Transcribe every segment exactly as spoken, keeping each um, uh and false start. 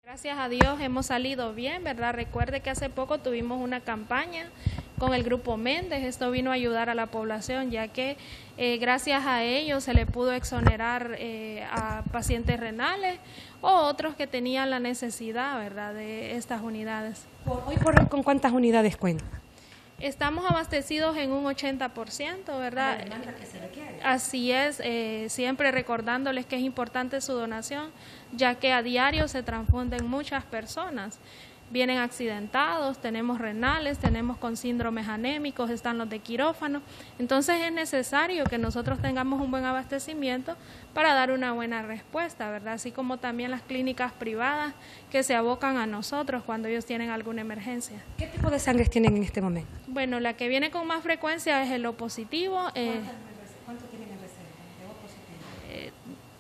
Gracias a Dios hemos salido bien, ¿verdad? Recuerde que hace poco tuvimos una campaña con el Grupo Méndez. Esto vino a ayudar a la población, ya que eh, gracias a ellos se le pudo exonerar eh, a pacientes renales o otros que tenían la necesidad, ¿verdad?, de estas unidades. ¿Hoy por, con cuántas unidades cuenta? Estamos abastecidos en un ochenta por ciento, ¿verdad? La demanda que se requiere. Así es, eh, siempre recordándoles que es importante su donación, ya que a diario se transfunden muchas personas. Vienen accidentados, tenemos renales, tenemos con síndromes anémicos, están los de quirófano. Entonces es necesario que nosotros tengamos un buen abastecimiento para dar una buena respuesta, ¿verdad? Así como también las clínicas privadas que se abocan a nosotros cuando ellos tienen alguna emergencia. ¿Qué tipo de sangre tienen en este momento? Bueno, la que viene con más frecuencia es el O positivo. Eh, ¿Cuánto tienen en reserva de O positivo? Eh,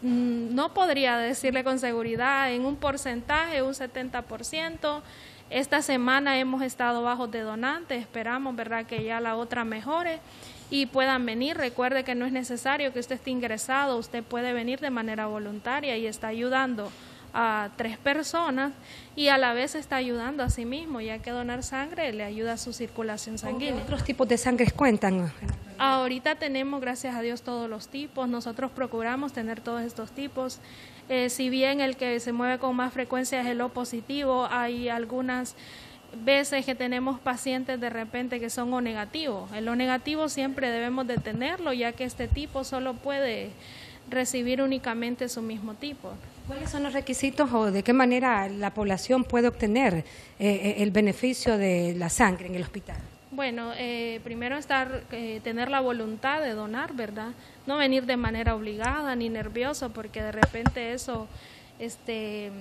no podría decirle con seguridad en un porcentaje, un setenta por ciento. Esta semana hemos estado bajos de donantes, esperamos, ¿verdad?, que ya la otra mejore y puedan venir. Recuerde que no es necesario que usted esté ingresado, usted puede venir de manera voluntaria y está ayudando a tres personas y a la vez está ayudando a sí mismo, ya que donar sangre le ayuda a su circulación sanguínea. ¿Qué otros tipos de sangre cuentan? Ahorita tenemos, gracias a Dios, todos los tipos. Nosotros procuramos tener todos estos tipos. Eh, si bien el que se mueve con más frecuencia es el O positivo, hay algunas veces que tenemos pacientes de repente que son O negativos. El O negativo siempre debemos de tenerlo, ya que este tipo solo puede recibir únicamente su mismo tipo. ¿Cuáles son los requisitos o de qué manera la población puede obtener eh, el beneficio de la sangre en el hospital? Bueno, eh, primero estar, eh, tener la voluntad de donar, ¿verdad? No venir de manera obligada ni nervioso, porque de repente eso este,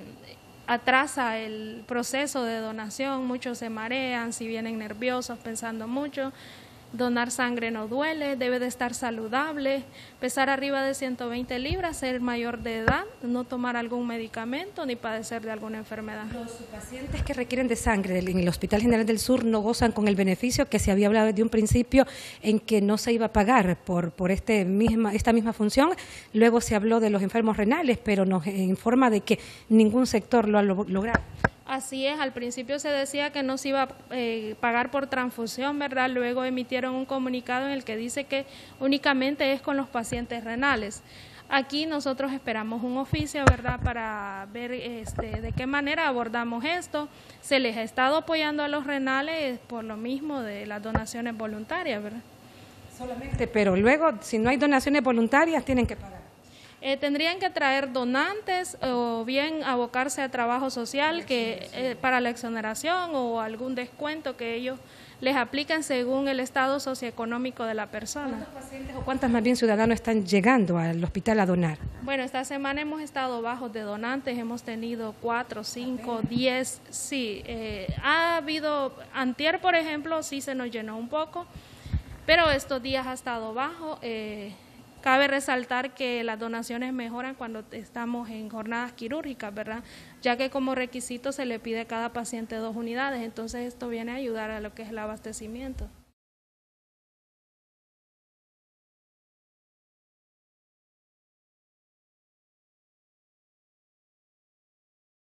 atrasa el proceso de donación. Muchos se marean, si vienen nerviosos, pensando mucho. Donar sangre no duele, debe de estar saludable, pesar arriba de ciento veinte libras, ser mayor de edad, no tomar algún medicamento ni padecer de alguna enfermedad. Los pacientes que requieren de sangre en el Hospital General del Sur no gozan con el beneficio que se había hablado desde un principio en que no se iba a pagar por, por este misma, esta misma función. Luego se habló de los enfermos renales, pero nos informa de que ningún sector lo ha logrado. Así es, al principio se decía que no se iba a eh, pagar por transfusión, ¿verdad? Luego emitieron un comunicado en el que dice que únicamente es con los pacientes renales. Aquí nosotros esperamos un oficio, ¿verdad?, para ver este, de qué manera abordamos esto. Se les ha estado apoyando a los renales por lo mismo de las donaciones voluntarias, ¿verdad? Solamente, pero luego, si no hay donaciones voluntarias, tienen que pagar. Eh, tendrían que traer donantes o bien abocarse a trabajo social que eh, para la exoneración o algún descuento que ellos les aplican según el estado socioeconómico de la persona. ¿Cuántos pacientes o cuántas más bien ciudadanos están llegando al hospital a donar? Bueno, esta semana hemos estado bajos de donantes, hemos tenido cuatro, cinco, diez, sí. Eh, ha habido, antier por ejemplo, sí se nos llenó un poco, pero estos días ha estado bajo. Eh, Cabe resaltar que las donaciones mejoran cuando estamos en jornadas quirúrgicas, ¿verdad? Ya que como requisito se le pide a cada paciente dos unidades, entonces esto viene a ayudar a lo que es el abastecimiento.